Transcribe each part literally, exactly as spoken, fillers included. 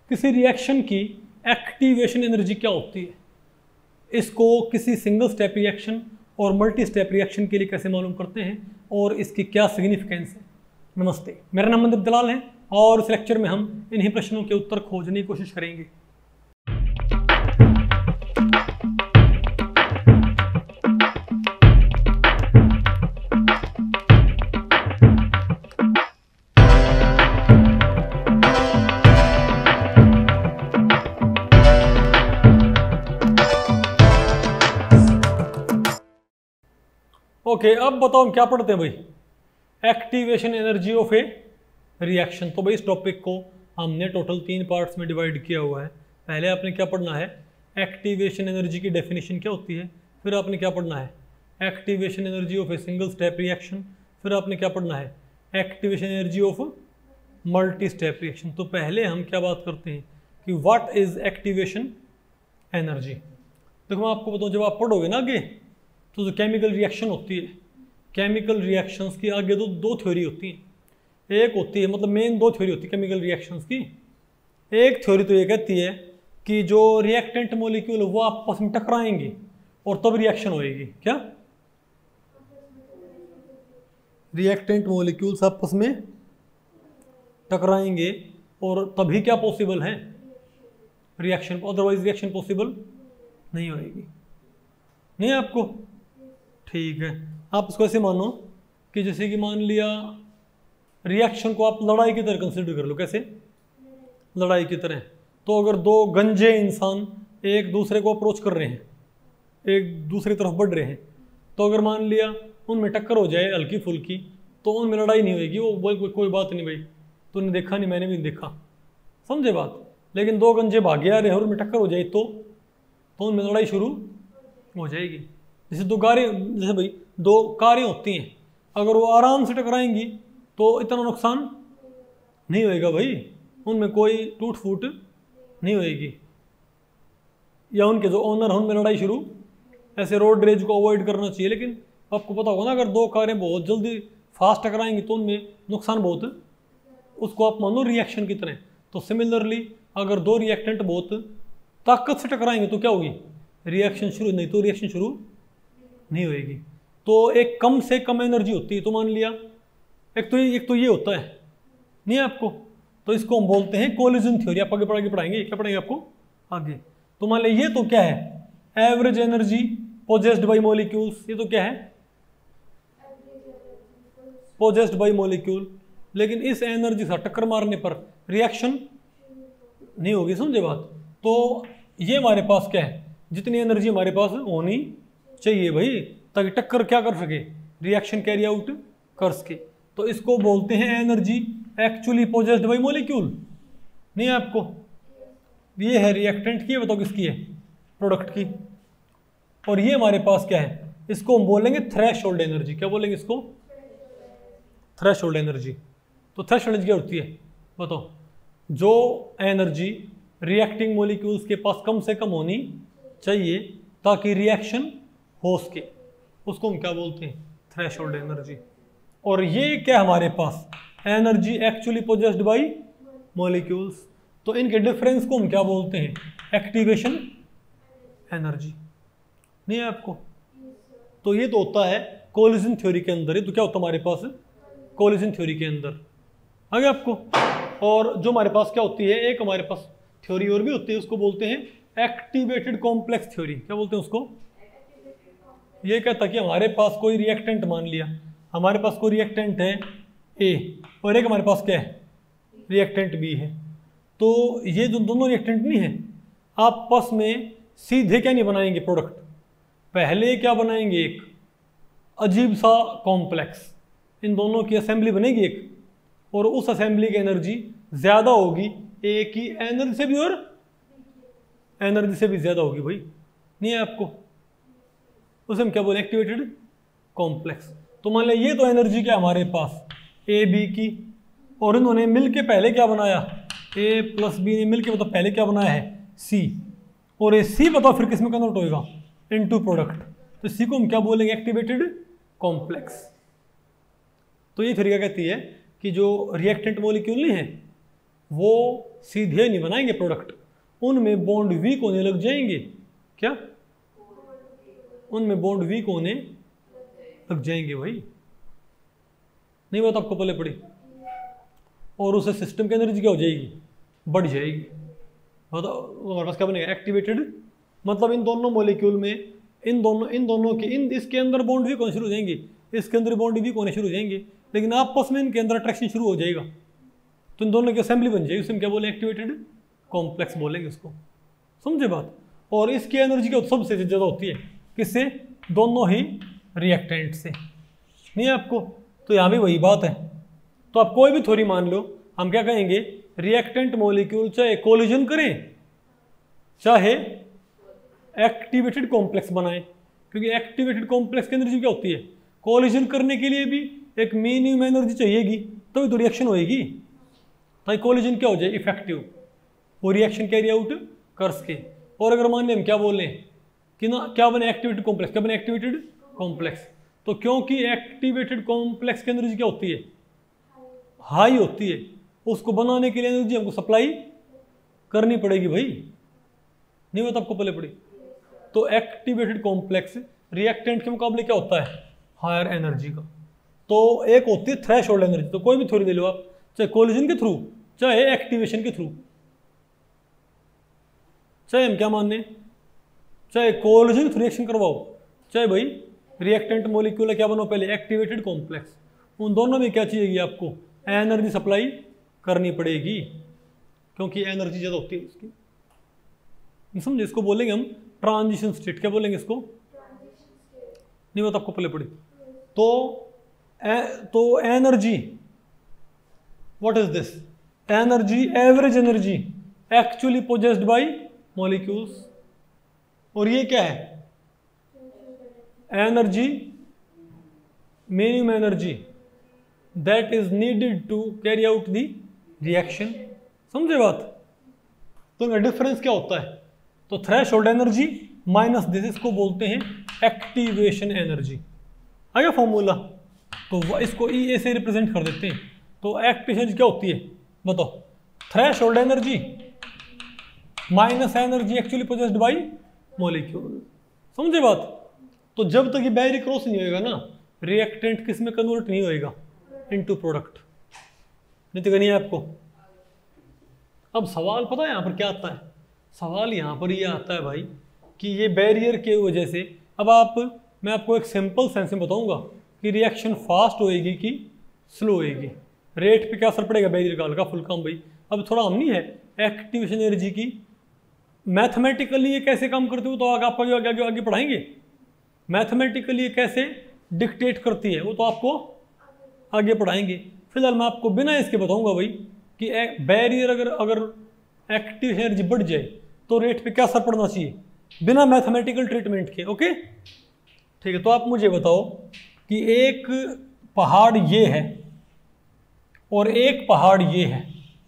किसी रिएक्शन की activation energy क्या होती है, इसको किसी सिंगल स्टेप रिएक्शन और मल्टी स्टेप रिएक्शन के लिए कैसे मालूम करते हैं और इसकी क्या सिग्निफिकेंस है। नमस्ते, मेरा नाम मनदीप दलाल है और इस लेक्चर में हम इन्हीं प्रश्नों के उत्तर खोजने की कोशिश करेंगे। ओके okay, अब बताओ हम क्या पढ़ते हैं भाई, activation energy of a reaction. तो भाई इस टॉपिक को हमने टोटल तीन पार्ट्स में डिवाइड किया हुआ है। पहले आपने क्या पढ़ना है, एक्टिवेशन एनर्जी की डेफिनेशन क्या होती है, फिर आपने क्या पढ़ना है activation energy of a single step reaction, फिर आपने क्या पढ़ना है activation energy of multi step reaction. तो पहले हम क्या बात करते हैं कि व्हाट इज एक्टिवेशन एनर्जी। देखो मैं आपको बताऊँ, जब आप पढ़ोगे ना आगे तो जो केमिकल रिएक्शन होती है, केमिकल रिएक्शंस की आगे तो दो थ्योरी होती है। एक होती है, मतलब मेन दो थ्योरी होती है केमिकल रिएक्शंस की। एक थ्योरी तो ये कहती है कि जो रिएक्टेंट मॉलिक्यूल वो आपस में टकराएंगे और तब रिएक्शन होएगी। क्या रिएक्टेंट मॉलिक्यूल्स आपस में टकराएंगे और तभी क्या पॉसिबल है रिएक्शन, अदरवाइज रिएक्शन पॉसिबल नहीं होएगी। नहीं आपको ठीक है, आप इसको ऐसे मानो कि जैसे कि मान लिया रिएक्शन को आप लड़ाई की तरह कंसिडर कर लो। कैसे लड़ाई की तरह। तो अगर दो गंजे इंसान एक दूसरे को अप्रोच कर रहे हैं, एक दूसरी तरफ बढ़ रहे हैं, तो अगर मान लिया उनमें टक्कर हो जाए हल्की फुल्की तो उनमें लड़ाई नहीं होगी। वो बोल को, कोई बात नहीं भाई, तूने देखा नहीं मैंने भी देखा, समझे बात। लेकिन दो गंजे भागे आ रहे हैं और उनमें टक्कर हो जाए तो तो उनमें लड़ाई शुरू हो जाएगी। जैसे दो कारें, जैसे भाई दो कारें होती हैं, अगर वो आराम से टकराएंगी तो इतना नुकसान नहीं होएगा भाई, उनमें कोई टूट फूट नहीं होएगी। या उनके जो ओनर हैं उनमें लड़ाई शुरू, ऐसे रोड रेज को अवॉइड करना चाहिए। लेकिन आपको पता होगा ना, अगर दो कारें बहुत जल्दी फास्ट टकराएंगी तो उनमें नुकसान बहुत, उसको आप मानो रिएक्शन की तरह। तो सिमिलरली अगर दो रिएक्टेंट बहुत ताकत से टकराएंगे तो क्या होगी रिएक्शन शुरू, नहीं तो रिएक्शन शुरू नहीं होएगी। तो एक कम से कम एनर्जी होती है। तो मान लिया एक तो एक तो ये होता है नहीं आपको, तो इसको हम बोलते हैं कोलिजन थ्योरी। आप आगे पढ़ के पढ़ाएंगे, क्या पढ़ेंगे आपको आगे। तो मान लिया ये तो क्या है average energy possessed by molecules, ये तो क्या है पोजेस्ड बाय मॉलिक्यूल। लेकिन इस एनर्जी से टक्कर मारने पर रिएक्शन नहीं होगी, समझे बात। तो ये हमारे पास क्या है, जितनी एनर्जी हमारे पास होनी चाहिए भाई, ताकि टक्कर क्या कर सके रिएक्शन कैरी आउट कर सके। तो इसको बोलते हैं energy actually possessed by molecule. नहीं आपको ये है रिएक्टेंट की, बताओ किसकी है प्रोडक्ट की। और ये हमारे पास क्या है, इसको हम बोलेंगे थ्रेशोल्ड एनर्जी। क्या बोलेंगे इसको थ्रेशोल्ड एनर्जी। तो थ्रेशोल्ड एनर्जी क्या होती है बताओ, जो एनर्जी रिएक्टिंग मॉलिक्यूल्स के पास कम से कम होनी चाहिए ताकि रिएक्शन हो सके, उसको हम क्या बोलते हैं थ्रेशोल्ड एनर्जी। और ये क्या हमारे पास energy actually possessed by molecules. तो इनके डिफरेंस को हम क्या बोलते हैं एक्टिवेशन एनर्जी। नहीं है आपको। तो ये तो होता है कोलिजन थ्योरी के अंदर। ये तो क्या होता है हमारे पास कोलिजन थ्योरी के अंदर, आगे आपको। और जो हमारे पास क्या होती है, एक हमारे पास थ्योरी और भी होती है, उसको बोलते हैं एक्टिवेटेड कॉम्प्लेक्स थ्योरी। क्या बोलते हैं उसको, ये कहता कि हमारे पास कोई रिएक्टेंट, मान लिया हमारे पास कोई रिएक्टेंट है ए और एक हमारे पास क्या है रिएक्टेंट बी है। तो ये जो दोनों रिएक्टेंट नहीं है आपस में सीधे क्या नहीं बनाएंगे प्रोडक्ट, पहले क्या बनाएंगे एक अजीब सा कॉम्प्लेक्स। इन दोनों की असेंबली बनेगी एक, और उस असेंबली की एनर्जी ज़्यादा होगी ए की एनर्जी से भी और एनर्जी से भी ज़्यादा होगी भाई। नहीं है आपको, उसे हम क्या बोले एक्टिवेटेड कॉम्प्लेक्स। तो मान लिया ये तो एनर्जी क्या हमारे पास ए बी की, और इन्होंने मिलके पहले क्या बनाया ए प्लस बी ने मिलके मतलब पहले क्या बनाया है सी, और ये सी बताओ फिर किस में कन्वर्ट होएगा इनटू प्रोडक्ट। तो सी को हम क्या बोलेंगे एक्टिवेटेड कॉम्प्लेक्स। तो ये थ्योरी क्या कहती है कि जो रिएक्टेंट मॉलिक्यूल नहीं है वो सीधे नहीं बनाएंगे प्रोडक्ट, उनमें बॉन्ड वीक होने लग जाएंगे। क्या? उनमें बॉन्ड वीक होने लग जाएंगे भाई। नहीं बात आपको पहले पड़ी। और उससे सिस्टम की एनर्जी क्या हो जाएगी? बढ़ जाएगी। बताओ हमारे पास क्या बनेगा? एक्टिवेटेड, मतलब इन दोनों मॉलिक्यूल में इन दोनों इन दोनों के इन इसके अंदर बॉन्ड वीक होने शुरू हो जाएंगे, इसके अंदर बॉन्ड वीक होने शुरू हो जाएंगे, लेकिन आपस में इनके अंदर अट्रैक्शन शुरू हो जाएगा, तो इन दोनों की असेंबली बन जाएगी। उसमें क्या बोले? एक्टिवेटेड कॉम्प्लेक्स बोलेंगे उसको। समझे बात? और इसकी एनर्जी क्या सबसे ज़्यादा होती है किससे? दोनों ही रिएक्टेंट से। नहीं है आपको? तो यहाँ भी वही बात है। तो आप कोई भी थ्योरी मान लो, हम क्या कहेंगे? रिएक्टेंट मॉलिक्यूल चाहे कोलिजन करें चाहे एक्टिवेटेड कॉम्प्लेक्स बनाएं, क्योंकि एक्टिवेटेड कॉम्प्लेक्स की एनर्जी क्या होती है? कोलिजन करने के लिए भी एक मिनिमम एनर्जी चाहिएगी, तभी तो, तो रिएक्शन होएगी, ताकि कोलिजन क्या हो जाए? इफेक्टिव, वो रिएक्शन कैरी आउट कर सके। और अगर मान लें हम क्या बोल रहे हैं कि ना क्या बने? Activated complex. क्या बने? Activated complex. तो क्योंकि एक्टिवेटेड कॉम्प्लेक्स की एनर्जी क्या होती है? हाई होती है। उसको बनाने के लिए एनर्जी हमको सप्लाई करनी पड़ेगी भाई। नहीं बात आपको पहले पड़ी? तो एक्टिवेटेड कॉम्प्लेक्स रिएक्टेंट के मुकाबले क्या होता है? हायर एनर्जी का। तो एक होती है थ्रेशोल्ड एनर्जी। तो कोई भी थ्योरी ले लो आप, चाहे कोलिजन के थ्रू चाहे एक्टिवेशन के थ्रू, चाहे हम क्या मानने, चाहे कोलिजन थ्रू रिएक्शन करवाओ, चाहे भाई रिएक्टेंट मॉलिक्यूल क्या बनो पहले? Activated complex. उन दोनों में क्या चाहिए आपको? एनर्जी सप्लाई करनी पड़ेगी, क्योंकि एनर्जी ज़्यादा होती है इसकी। समझे? इसको बोलेंगे हम ट्रांजिशन स्टेट। क्या बोलेंगे इसको? नहीं बात आपको पहले पड़ी? तो ए, तो energy, what is this? Energy, average energy actually possessed by molecules. और ये क्या है? Energy, minimum energy that is needed to carry out the reaction. समझे बात? तो इनका डिफरेंस क्या होता है? तो थ्रेशोल्ड एनर्जी माइनस दिस, इसको बोलते हैं एक्टिवेशन एनर्जी। आ गया फॉर्मूला? तो इसको ई ए से रिप्रेजेंट कर देते हैं। तो एक्टिवेशन क्या होती है बताओ? Threshold energy minus energy actually possessed by molecule. समझे बात? तो जब तक ये बैरियर क्रॉस नहीं होएगा ना, रिएक्टेंट किस में कन्वर्ट नहीं होएगा? Into product. नहीं तो नहीं है आपको? अब सवाल पता है यहाँ पर क्या आता है? सवाल यहाँ पर ये आता है भाई कि ये बैरियर के वजह से, अब आप, मैं आपको एक सिंपल सेंस में बताऊंगा कि रिएक्शन फास्ट होएगी कि स्लो होएगी, रेट पे क्या असर पड़ेगा बैरियर का? हल्का फुल्का भाई। अब थोड़ा हम नहीं है एक्टिवेशन एनर्जी की मैथमेटिकली ये कैसे काम करती हो, तो आगे आप आगे आगे आगे, आगे पढ़ाएंगे। मैथमेटिकली ये कैसे डिक्टेट करती है वो तो आपको आगे पढ़ाएंगे। फिलहाल मैं आपको बिना इसके बताऊंगा भाई कि बैरियर अगर अगर एक्टिव एनर्जी बढ़ जाए तो रेट पे क्या असर पड़ना चाहिए, बिना मैथमेटिकल ट्रीटमेंट के। ओके ठीक है। तो आप मुझे बताओ कि एक पहाड़ ये है और एक पहाड़ ये है,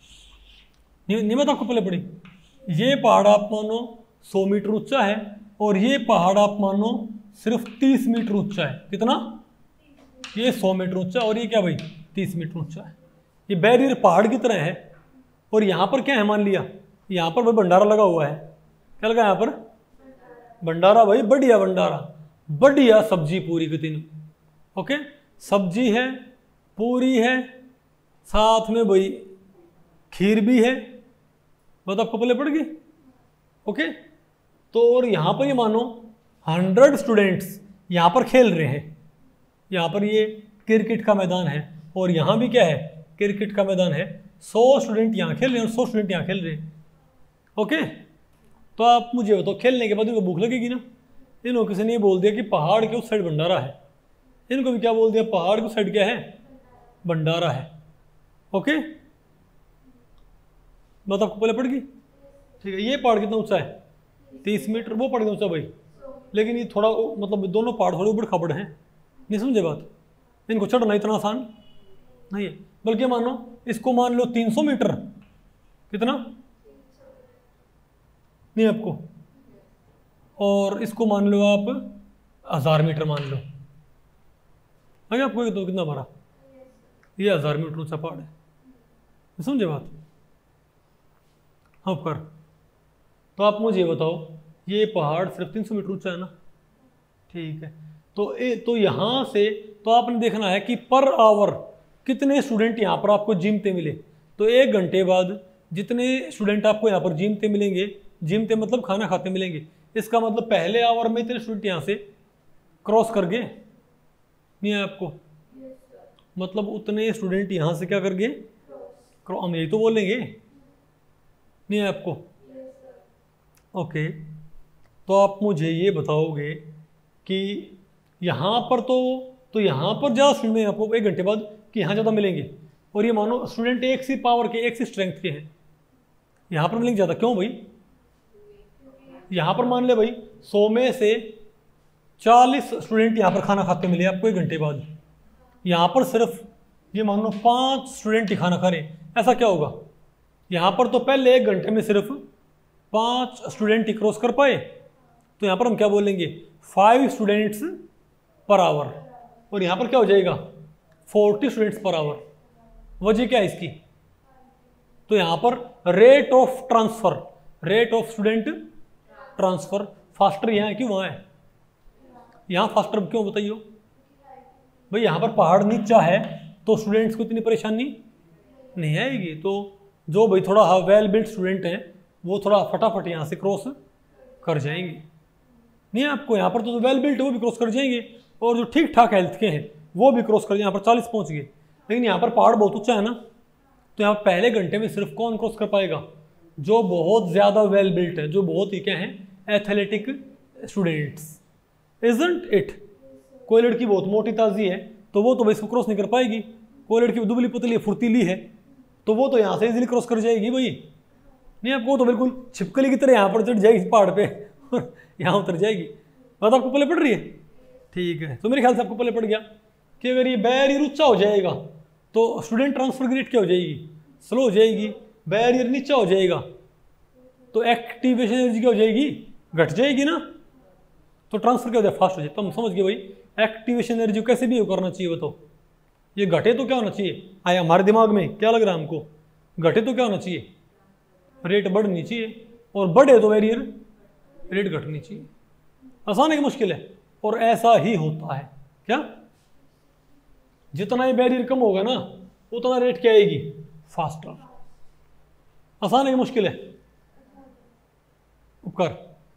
नहीं बता आपको पहले पड़ी। ये पहाड़ आप मानो सौ मीटर ऊंचा है और ये पहाड़ आप मानो सिर्फ तीस मीटर ऊंचा है। कितना? ये सौ मीटर ऊंचा और ये क्या भाई? तीस मीटर ऊंचा है। ये बैरियर पहाड़ की तरह है और यहाँ पर क्या है मान लिया, यहाँ पर भाई भंडारा लगा हुआ है। क्या लगा यहाँ पर? भंडारा भाई, बढ़िया भंडारा, बढ़िया सब्जी पूरी के दिन। ओके, सब्जी है, पूरी है, साथ में भाई खीर भी है। बात आपको पहले पड़ गई? ओके। तो और यहाँ पर ये मानो हंड्रेड स्टूडेंट्स यहाँ पर खेल रहे हैं। यहाँ पर ये क्रिकेट का मैदान है और यहाँ भी क्या है? क्रिकेट का मैदान है। सौ स्टूडेंट यहाँ खेल रहे हैं और सौ स्टूडेंट यहाँ खेल रहे हैं। ओके। तो आप मुझे बताओ, खेलने के बाद इनको भूख लगेगी ना? इन्होंने किसी ने ये बोल दिया कि पहाड़ के उस साइड भंडारा है, इनको भी क्या बोल दिया? पहाड़ के उस साइड क्या है? भंडारा है। ओके, बात आपको पहले पड़ गई? ठीक है। ये पहाड़ कितना ऊंचा है? तीस मीटर। वो पहाड़ कितना ऊंचा भाई? लेकिन ये थोड़ा मतलब दोनों पहाड़ थोड़े ऊबड़ खाबड़ हैं, नहीं समझे बात? इनको चढ़ना इतना आसान नहीं है। बल्कि मानो इसको मान लो तीन सौ मीटर, कितना नहीं आपको, और इसको मान लो आप हजार मीटर मान लो। आगे आपको तो कितना हमारा? ये हजार मीटर ऊंचा पहाड़ है, समझे बात? हाँ कर। तो आप मुझे बताओ, ये पहाड़ सिर्फ तीन सौ मीटर ऊंचा है ना, ठीक है। तो ए, तो यहाँ से तो आपने देखना है कि पर आवर कितने स्टूडेंट यहाँ पर आपको जिमते मिले। तो एक घंटे बाद जितने स्टूडेंट आपको यहाँ पर जिमते मिलेंगे, जिमते मतलब खाना खाते मिलेंगे, इसका मतलब पहले आवर में इतने स्टूडेंट यहाँ से क्रॉस कर गए, नहीं है आपको, मतलब उतने स्टूडेंट यहाँ से क्या कर गए, हम यही तो बोलेंगे, नहीं है आपको। ओके, तो आप मुझे ये बताओगे कि यहाँ पर तो तो यहाँ पर ज़्यादा स्टूडेंट में आपको एक घंटे बाद कि यहाँ ज़्यादा मिलेंगे, और ये मानो स्टूडेंट एक सी पावर के, एक सी स्ट्रेंथ के हैं, यहाँ पर मिलेंगे ज़्यादा। क्यों भाई? यहाँ पर मान ले भाई सौ में से चालीस स्टूडेंट यहाँ पर खाना खाते मिले आपको एक घंटे बाद, यहाँ पर सिर्फ ये मान लो पाँच स्टूडेंट ही खाना खा रहे, ऐसा क्या होगा? यहाँ पर तो पहले एक घंटे में सिर्फ पाँच स्टूडेंट ही क्रॉस कर पाए, तो यहाँ पर हम क्या बोलेंगे, फाइव स्टूडेंट्स पर आवर, और यहाँ पर क्या हो जाएगा, फोर्टी स्टूडेंट्स पर आवर। वजह क्या है इसकी? तो यहाँ पर rate of transfer, rate of student transfer faster यहाँ है कि वहाँ है? यहाँ फास्टर क्यों बताइए भाई? यहाँ पर पहाड़ नीचा है तो स्टूडेंट्स को इतनी परेशानी नहीं आएगी। तो जो भाई थोड़ा वेल बिल्ड स्टूडेंट हैं वो थोड़ा फटाफट यहाँ से क्रॉस कर जाएंगे, नहीं आपको। यहाँ पर तो जो वेल बिल्ड वो भी क्रॉस कर जाएंगे, और जो ठीक ठाक हेल्थ के हैं वो भी क्रॉस कर जाएंगे। यहाँ पर चालीस पहुँच गए, लेकिन यहाँ पर पहाड़ बहुत ऊंचा है ना, तो यहाँ पहले घंटे में सिर्फ कौन क्रॉस कर पाएगा? जो बहुत ज़्यादा वेल बिल्ट है, जो बहुत ही क्या है, एथलेटिक स्टूडेंट्स, इजंट इट। कोई लड़की बहुत मोटी ताजी है तो वो तो भाई इसको क्रॉस नहीं कर पाएगी, कोई लड़की दुबली पतली फुर्तीली है तो वो तो यहाँ से इजीली क्रॉस कर जाएगी भाई, नहीं आपको तो बिल्कुल छिपकली की तरह यहाँ पर चढ़ जाएगी पहाड़ पे और यहाँ उतर जाएगी। बात आपको पल्ले पड़ रही है? ठीक है, तो मेरे ख्याल से आपको पल्ले पड़ गया कि अगर ये बैरियर ऊंचा हो जाएगा तो स्टूडेंट ट्रांसफर की रेट क्या हो जाएगी, स्लो हो जाएगी। बैरियर नीचा हो जाएगा तो एक्टिवेशन एनर्जी क्या हो जाएगी, घट जाएगी ना, तो ट्रांसफर क्या हो जाए, फास्ट हो जाए। तो हम समझ गए भाई एक्टिवेशन एनर्जी कैसे भी करना चाहिए। बताओ ये घटे तो क्या होना चाहिए, आया हमारे दिमाग में क्या लग रहा है हमको, घटे तो क्या होना चाहिए, रेट बढ़नी चाहिए, और बढ़े तो बैरियर रेट घटनी चाहिए। आसान है कि मुश्किल है? और ऐसा ही होता है क्या, जितना ये बैरियर कम होगा ना उतना रेट क्या आएगी, फास्टर। आसान है कि मुश्किल है? उपकार,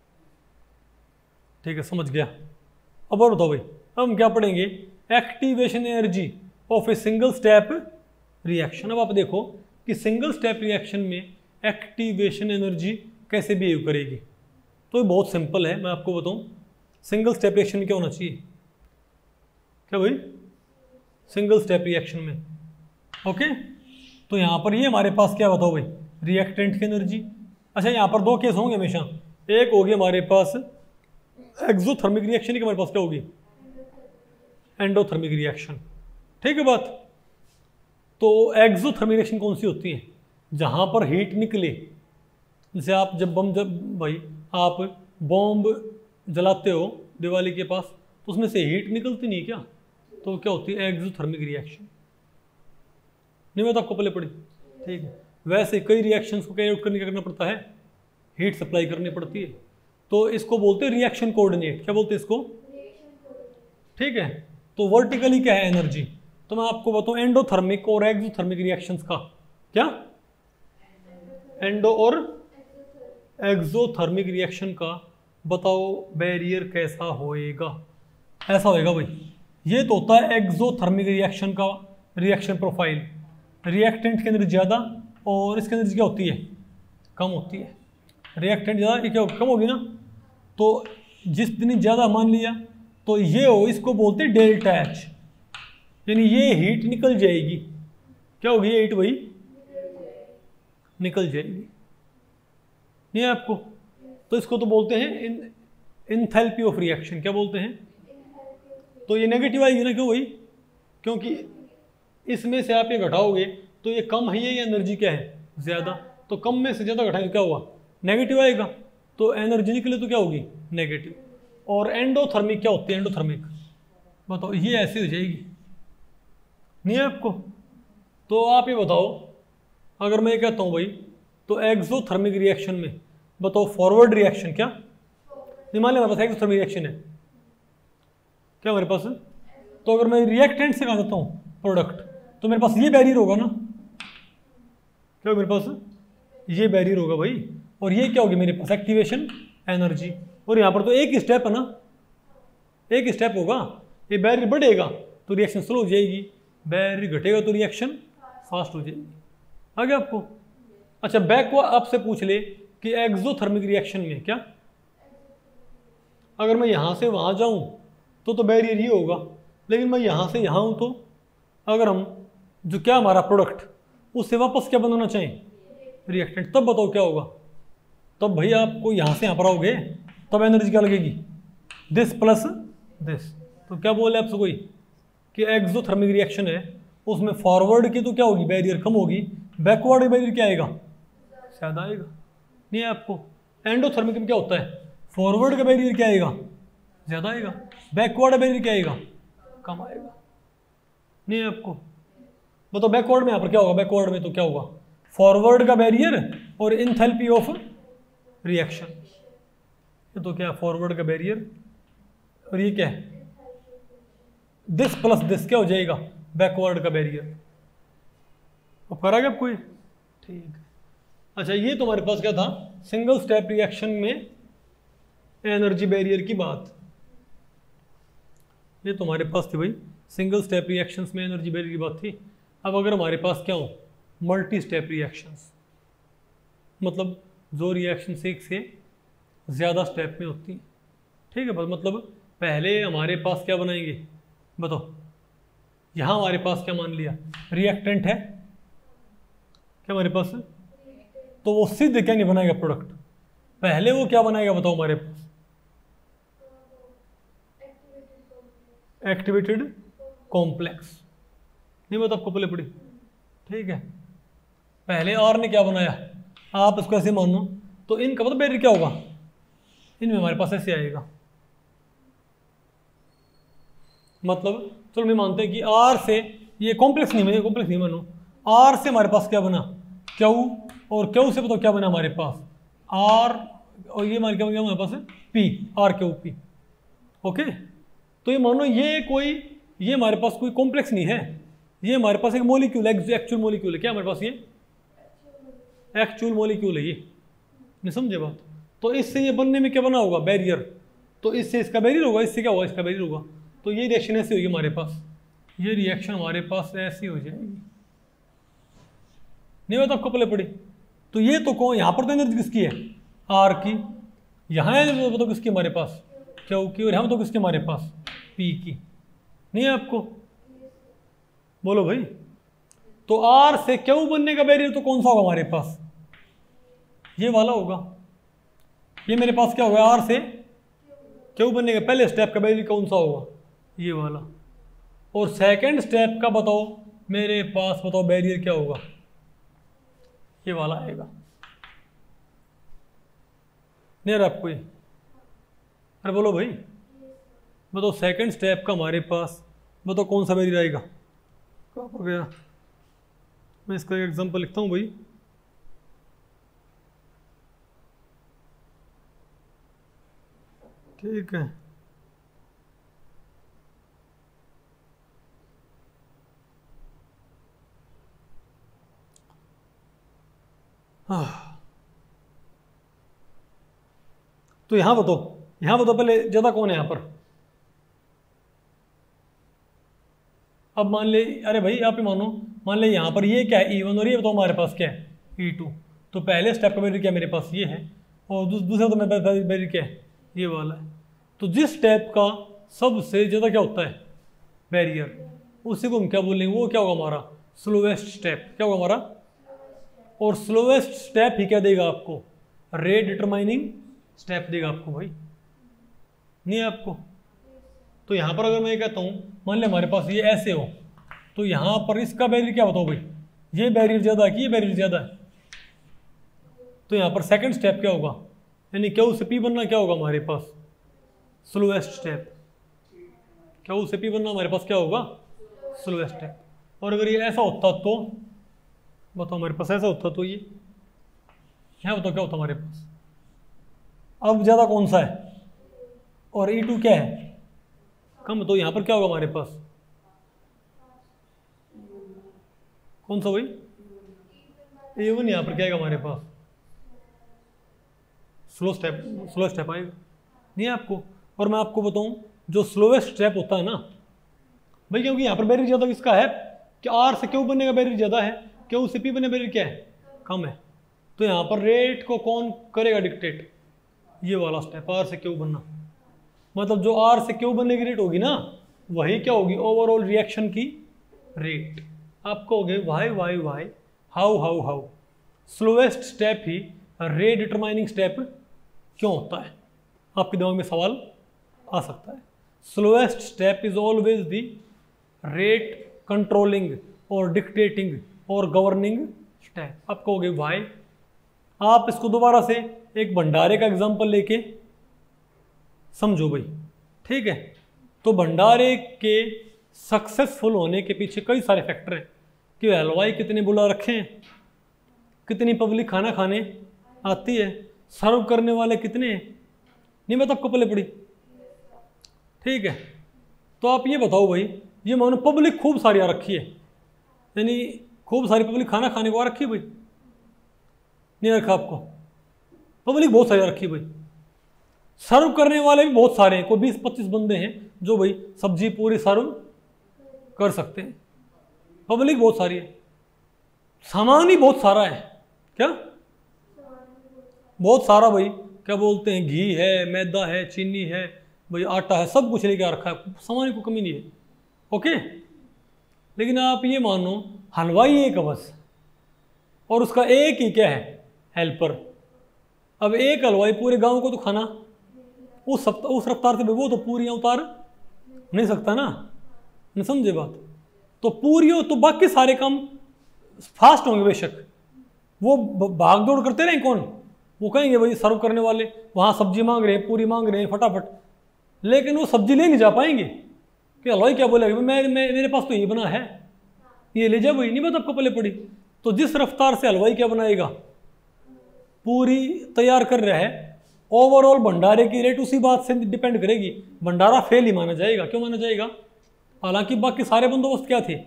ठीक है, समझ गया। अब और बताओ भाई, हम क्या पढ़ेंगे, activation energy of a single step reaction. अब आप देखो कि सिंगल स्टेप रिएक्शन में एक्टिवेशन एनर्जी कैसे बिहेव करेगी। तो ये बहुत सिंपल है, मैं आपको बताऊं। सिंगल स्टेप रिएक्शन में क्या होना चाहिए, क्या भाई, सिंगल स्टेप रिएक्शन में, ओके। तो यहाँ पर ये हमारे पास क्या बताओ भाई, रिएक्टेंट की एनर्जी। अच्छा, यहाँ पर दो केस होंगे हमेशा, एक होगी हमारे पास एक्सोथर्मिक रिएक्शन, की हमारे पास क्या होगी, एंडोथर्मिक रिएक्शन, ठीक है बात। तो एक्सोथर्मिक रिएक्शन कौन सी होती है, जहाँ पर हीट निकले। जैसे आप जब बम जब भाई आप बॉम्ब जलाते हो दिवाली के पास तो उसमें से हीट निकलती नहीं क्या, तो क्या होती है, एक्सोथर्मिक रिएक्शन। नहीं मैं तो आपको पहले पढ़ी, ठीक है। वैसे कई रिएक्शंस को कैरी आउट करने क्या करना पड़ता है, हीट सप्लाई करनी पड़ती है, तो इसको बोलते हैं रिएक्शन कोऑर्डिनेट। क्या बोलते हैं इसको, ठीक है। तो वर्टिकली क्या है एनर्जी, तो मैं आपको बताऊं एंडोथर्मिक और एक्सोथर्मिक रिएक्शंस का, क्या एंडो और एक्सोथर्मिक रिएक्शन का बताओ बैरियर कैसा होएगा। ऐसा होएगा भाई, ये तो होता है एक्सोथर्मिक रिएक्शन का रिएक्शन प्रोफाइल। रिएक्टेंट की एनर्जी ज़्यादा और इसकी एनर्जी क्या होती है, कम होती है। रिएक्टेंट ज़्यादा, ये क्या कम होगी ना, तो जिस दिन ज़्यादा मान लिया तो ये हो, इसको बोलते हैं डेल्टा एच, यानी ये हीट निकल जाएगी। क्या होगी ये हीट भाई, निकल जाएगी, नहीं है आपको। तो इसको तो बोलते हैं इन इंथैल्पी ऑफ रिएक्शन। क्या बोलते हैं, तो ये नेगेटिव आएगी ना, क्यों भाई, क्योंकि इसमें से आप ये घटाओगे तो ये कम है, ये एनर्जी क्या है, ज़्यादा, तो कम में से ज़्यादा घटाएंगे क्या हुआ, नेगेटिव आएगा, तो एनर्जी निकले तो क्या होगी, नेगेटिव। और एंडोथर्मिक क्या होती है, एंडोथर्मिक बताओ, ये ऐसी हो जाएगी, नहीं है आपको। तो आप ये बताओ, अगर मैं कहता हूँ भाई तो एक्सोथर्मिक रिएक्शन में बताओ फॉरवर्ड रिएक्शन क्या नहीं, मान लिया हमारे पास एक्सोथर्मिक रिएक्शन है क्या हमारे पास, तो अगर मैं रिएक्टेंट से कहा देता हूँ प्रोडक्ट तो मेरे पास ये बैरियर होगा ना, क्या मेरे पास ये बैरियर होगा भाई, और ये क्या होगी मेरे पास एक्टिवेशन एनर्जी, और यहाँ पर तो एक ही स्टेप है ना, एक ही स्टेप होगा, ये बैरियर बढ़ेगा तो रिएक्शन स्लो हो जाएगी, बैरियर घटेगा तो रिएक्शन फास्ट हो जाएगी। आ गया आपको। अच्छा बैक को आपसे पूछ ले कि एक्सोथर्मिक रिएक्शन में क्या, अगर मैं यहाँ से वहाँ जाऊँ तो तो बैरियर ही होगा, लेकिन मैं यहाँ से यहाँ हूँ तो अगर हम जो क्या हमारा प्रोडक्ट उससे वापस क्या बनाना चाहें रिएक्टेंट, तब बताओ क्या होगा, तब भाई आपको यहाँ से यहाँ पर आओगे तब एनर्जी क्या लगेगी, दिस प्लस दिस। तो क्या बोले आपसे कोई कि एक्सोथर्मिक रिएक्शन है उसमें फॉरवर्ड की तो क्या होगी बैरियर कम होगी, बैकवर्ड बैरियर क्या आएगा ज़्यादा आएगा, नहीं है आपको। एंडोथर्मिक में क्या होता है, फॉरवर्ड का बैरियर क्या आएगा ज़्यादा आएगा, बैकवर्ड बैरियर क्या आएगा कम आएगा, नहीं है आपको। बताओ बैकवर्ड में यहाँ पर क्या होगा, बैकवर्ड में तो क्या होगा फॉरवर्ड का बैरियर और इंथैल्पी ऑफ रिएक्शन, ये तो क्या फॉरवर्ड का बैरियर और ये क्या है दिस प्लस दिस क्या हो जाएगा बैकवर्ड का बैरियर। अब कराएगा आप कोई, ठीक है। अच्छा ये तुम्हारे पास क्या था सिंगल स्टेप रिएक्शन में एनर्जी बैरियर की बात, ये तुम्हारे पास थी भाई सिंगल स्टेप रिएक्शंस में एनर्जी बैरियर की बात थी। अब अगर हमारे पास क्या हो मल्टी स्टेप रिएक्शंस, मतलब जो रिएक्शन एक से ज़्यादा स्टेप में होती है, ठीक है। बस मतलब पहले हमारे पास क्या बनाएंगे बताओ, यहाँ हमारे पास क्या मान लिया रिएक्टेंट है क्या हमारे पास, तो वो सीधे क्या नहीं बनाएगा प्रोडक्ट, पहले वो क्या बनाएगा बताओ हमारे पास एक्टिवेटेड कॉम्प्लेक्स, नहीं बता आपको पहले पड़ी, ठीक है। पहले आर ने क्या बनाया, आप इसको ऐसे मानो तो इनका मतलब बैरियर क्या होगा, इनमें हमारे पास ऐसे आएगा, मतलब चलो मैं मानते हैं कि आर से ये कॉम्प्लेक्स नहीं, कॉम्प्लेक्स नहीं मानो, आर से हमारे पास क्या बना क्यू, और क्यू से बताओ क्या बना हमारे पास आर, और ये मान क्या बना हमारे पास P, R Q P, okay. तो ये मानो ये कोई ये हमारे पास कोई कॉम्प्लेक्स नहीं है, ये हमारे पास एक मॉलिक्यूल है, एक्चुअल मॉलिक्यूल है क्या हमारे पास, ये एक्चुअल मॉलिक्यूल है, ये नहीं समझे बात। तो इससे ये बनने में क्या बना होगा बैरियर, तो इससे इसका बैरियर होगा, इससे क्या होगा इसका बैरियर होगा, तो ये रिएक्शन ऐसी होगी हमारे पास, ये रिएक्शन हमारे पास ऐसी हो जाएगी, नहीं बात आपको पहले पड़ी। तो ये तो कौन, यहाँ पर तो एनर्जी किसकी है आर की, यहाँ है तो किसकी हमारे पास क्यू की, और यहाँ तो किसके हमारे पास पी की, नहीं है आपको, बोलो भाई। तो आर से क्यू बनने का बैरियर तो कौन सा होगा हमारे पास, ये वाला होगा, ये मेरे पास क्या होगा आर से क्यू बनने का पहले स्टेप का बैरियर कौन सा होगा ये वाला, और सेकंड स्टेप का बताओ मेरे पास बताओ बैरियर क्या होगा, ये वाला आएगा, नहीं रहा आपको ये, अरे बोलो भाई बताओ सेकंड स्टेप का हमारे पास बताओ कौन सा बैरियर आएगा, कब हो गया, मैं इसका एक एग्जांपल लिखता हूँ भाई, ठीक है। हाँ तो यहां बताओ, यहां बताओ पहले ज्यादा कौन है यहां पर, अब मान ले, अरे भाई आप ही मानो, मान ले यहाँ पर ये क्या है ई वन, और ये बताओ हमारे पास क्या है ई टू, तो पहले स्टेप का बैरियर क्या मेरे पास ये है, और दूसरा तो मेरे पास बैरियर क्या है ये वाला है। तो जिस स्टेप का सबसे ज़्यादा क्या होता है बैरियर, उसी को हम क्या बोलेंगे, वो क्या होगा हमारा स्लोवेस्ट स्टेप, क्या होगा हमारा, और स्लोवेस्ट स्टेप ही क्या देगा आपको रेट डिटरमाइनिंग स्टेप देगा आपको भाई, नहीं है आपको। तो यहाँ पर अगर मैं कहता हूँ मान ले हमारे पास ये ऐसे हो, तो यहाँ पर इसका बैरियर क्या बताओ भाई, ये बैरियर ज़्यादा है कि ये बैरियर ज़्यादा है, तो यहाँ पर सेकंड स्टेप क्या होगा, यानी क्यू से पी बनना क्या होगा हमारे पास स्लोएस्ट स्टेप, क्यू से पी बनना हमारे पास क्या होगा स्लोएस्ट स्टेप। और अगर ये ऐसा होता तो बताओ हमारे पास ऐसा होता तो ये यहाँ बताओ क्या होता हमारे पास। अब ज़्यादा कौन सा है और ई टू क्या है कम, तो यहाँ पर क्या होगा हमारे पास, कौन सा भाई, ए वन यहाँ पर क्या आएगा हमारे पास, स्लो स्टेप, स्लो स्टेप आएगा नहीं आपको। और मैं आपको बताऊं जो स्लोएस्ट स्टेप होता है ना भाई, क्योंकि यहाँ पर बैरियर ज़्यादा किसका है कि आर से क्यू बनने का बैरियर ज़्यादा है, क्यू से पी बनने बैरियर क्या है कम है, तो यहाँ पर रेट को कौन करेगा डिक्टेट, ये वाला स्टेप आर से क्यू बनना, मतलब जो आर से क्यू बनने की रेट होगी ना वही क्या होगी ओवरऑल रिएक्शन की रेट। आपको हो गए why why why how how how slowest step ही रेट डिटरमाइनिंग स्टेप क्यों होता है, आपके दिमाग में सवाल आ सकता है। Slowest step is always the rate controlling और डिक्टेटिंग और गवर्निंग स्टेप। आप कहोगे वाई, आप इसको दोबारा से एक भंडारे का एग्जांपल लेके समझो भाई, ठीक है। तो भंडारे के सक्सेसफुल होने के पीछे कई सारे फैक्टर हैं कि हलवाई कितने बुला रखे हैं, कितनी पब्लिक खाना खाने आती है, सर्व करने वाले कितने हैं, नहीं मैं तो आपको पहले पड़ी, ठीक है। तो आप ये बताओ भाई, ये मानो पब्लिक खूब सारी आ रखी है, यानी खूब सारी पब्लिक खाना खाने को आ रखी है भाई, नहीं रखा आपको, पब्लिक बहुत सारी आ रखी है भाई, सर्व करने वाले भी बहुत सारे हैं, कोई बीस पच्चीस बंदे हैं जो भाई सब्जी पूरी सर्व कर सकते हैं, पब्लिक बहुत सारी है, सामान ही बहुत सारा है, क्या बहुत सारा भाई, क्या बोलते हैं घी है, मैदा है, चीनी है भाई, आटा है, सब कुछ लेके आ रखा है, सामान की कमी नहीं है, ओके। लेकिन आप ये मानो हलवाई एक बस और उसका एक ही क्या है हेल्पर। अब एक हलवाई पूरे गांव को तो खाना उस सप्ताह उस रफ्तार से वो तो पूरियां उतार नहीं सकता ना, नहीं समझे बात। तो पूरियों तो बाकी सारे काम फास्ट होंगे बेशक, वो भाग दौड़ करते रहें कौन, वो कहेंगे भाई सर्व करने वाले वहाँ सब्जी मांग रहे हैं, पूरी मांग रहे हैं फटाफट, लेकिन वो सब्जी ले नहीं जा पाएंगे कि हलवाई क्या बोलेगा मैं, मैं मेरे पास तो ये बना है, ये ले जा भाई, नहीं बात आपको पहले पड़ी। तो जिस रफ्तार से हलवाई क्या बनाएगा पूरी तैयार कर रहा है, ओवरऑल भंडारे की रेट उसी बात से डिपेंड करेगी, भंडारा फेल ही माना जाएगा। क्यों माना जाएगा, हालांकि बाकी सारे बंदोबस्त क्या थे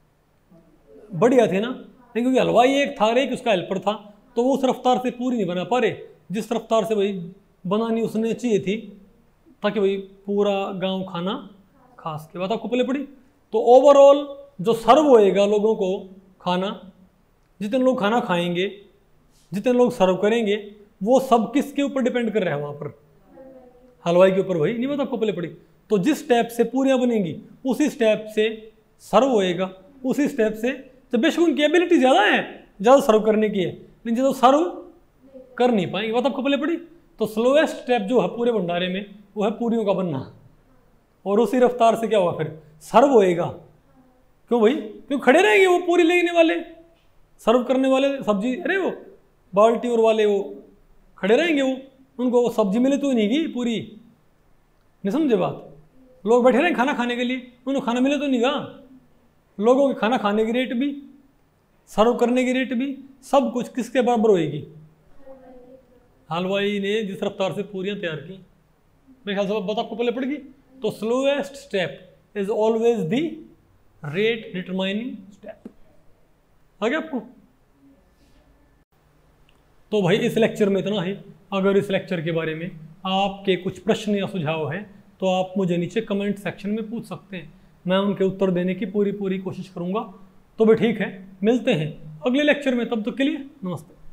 बढ़िया थे ना, लेकिन क्योंकि हलवाई एक था, एक उसका हेल्पर था, तो वो उस रफ्तार से पूरी नहीं बना पा रहे जिस रफ्तार से भाई बनानी उसने चाहिए थी, ताकि भाई पूरा गांव खाना खा सके। बात आपको पहले पड़ी। तो ओवरऑल जो सर्व होएगा लोगों को खाना, जितने लोग खाना खाएंगे, जितने लोग सर्व करेंगे, वो सब किसके ऊपर डिपेंड कर रहा है वहाँ पर, हलवाई के ऊपर भाई, नहीं बात आपको पहले पड़ी। तो जिस स्टेप से पूरियाँ बनेंगी उसी स्टेप से सर्व होएगा, उसी स्टेप से, तो बेशक उनकी एबिलिटी ज़्यादा है, ज़्यादा सर्व करने की है, लेकिन ज़्यादा सर्व कर नहीं पाएंगे। बात आपको पहले पड़ी। तो स्लोएस्ट स्टेप जो है पूरे भंडारे में वो है पूरियों का बनना, और उसी रफ्तार से क्या होगा फिर सर्व होएगा। क्यों भाई, क्यों खड़े रहेंगे वो पूरी लेने वाले, सर्व करने वाले सब्जी, अरे वो बाल्टी और वाले वो खड़े रहेंगे, वो उनको वो सब्जी मिले तो नहीं गई पूरी, नहीं समझे बात। लोग बैठे रहें खाना खाने के लिए, उनको खाना मिले तो नहीं गा, लोगों के खाना खाने की रेट भी, सर्व करने की रेट भी, सब कुछ किसके बराबर होएगी, हलवाई ने जिस रफ्तार से पूरियां तैयार की। मेरे ख्याल से बात आपको पहले पड़ गई। तो slowest step is always the rate determining step. आ गया आपको। तो भाई इस लेक्चर में इतना ही। अगर इस लेक्चर के बारे में आपके कुछ प्रश्न या सुझाव हैं तो आप मुझे नीचे कमेंट सेक्शन में पूछ सकते हैं, मैं उनके उत्तर देने की पूरी पूरी कोशिश करूंगा। तो भाई ठीक है, मिलते हैं अगले लेक्चर में, तब तक के लिए नमस्ते।